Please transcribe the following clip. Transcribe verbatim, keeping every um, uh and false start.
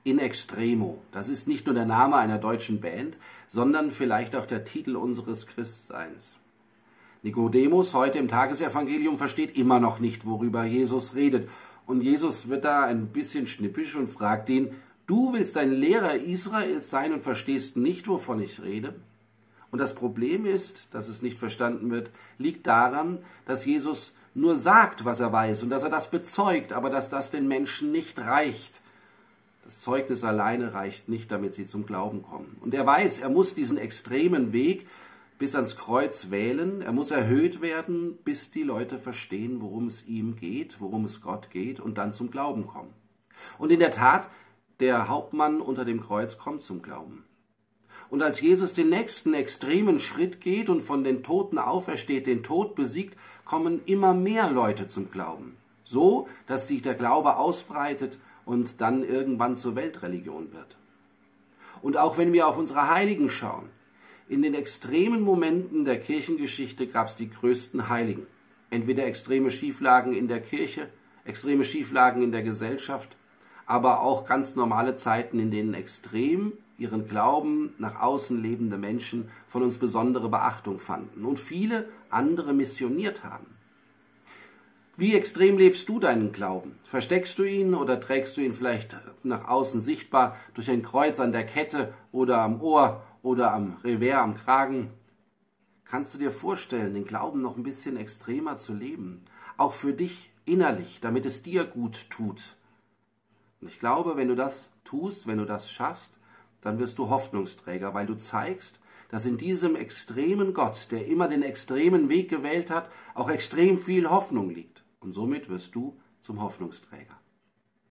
In Extremo. Das ist nicht nur der Name einer deutschen Band, sondern vielleicht auch der Titel unseres Christseins. Nikodemus, heute im Tagesevangelium, versteht immer noch nicht, worüber Jesus redet. Und Jesus wird da ein bisschen schnippisch und fragt ihn, du willst ein Lehrer Israels sein und verstehst nicht, wovon ich rede? Und das Problem ist, dass es nicht verstanden wird, liegt daran, dass Jesus nur sagt, was er weiß und dass er das bezeugt, aber dass das den Menschen nicht reicht. Das Zeugnis alleine reicht nicht, damit sie zum Glauben kommen. Und er weiß, er muss diesen extremen Weg bis ans Kreuz wählen. Er muss erhöht werden, bis die Leute verstehen, worum es ihm geht, worum es Gott geht und dann zum Glauben kommen. Und in der Tat, der Hauptmann unter dem Kreuz kommt zum Glauben. Und als Jesus den nächsten extremen Schritt geht und von den Toten aufersteht, den Tod besiegt, kommen immer mehr Leute zum Glauben. So, dass sich der Glaube ausbreitet und dann irgendwann zur Weltreligion wird. Und auch wenn wir auf unsere Heiligen schauen, in den extremen Momenten der Kirchengeschichte gab es die größten Heiligen. Entweder extreme Schieflagen in der Kirche, extreme Schieflagen in der Gesellschaft, aber auch ganz normale Zeiten, in denen extrem ihren Glauben nach außen lebende Menschen von uns besondere Beachtung fanden und viele andere missioniert haben. Wie extrem lebst du deinen Glauben? Versteckst du ihn oder trägst du ihn vielleicht nach außen sichtbar durch ein Kreuz an der Kette oder am Ohr oder am Revers, am Kragen? Kannst du dir vorstellen, den Glauben noch ein bisschen extremer zu leben? Auch für dich innerlich, damit es dir gut tut. Und ich glaube, wenn du das tust, wenn du das schaffst, dann wirst du Hoffnungsträger, weil du zeigst, dass in diesem extremen Gott, der immer den extremen Weg gewählt hat, auch extrem viel Hoffnung liegt. Und somit wirst du zum Hoffnungsträger.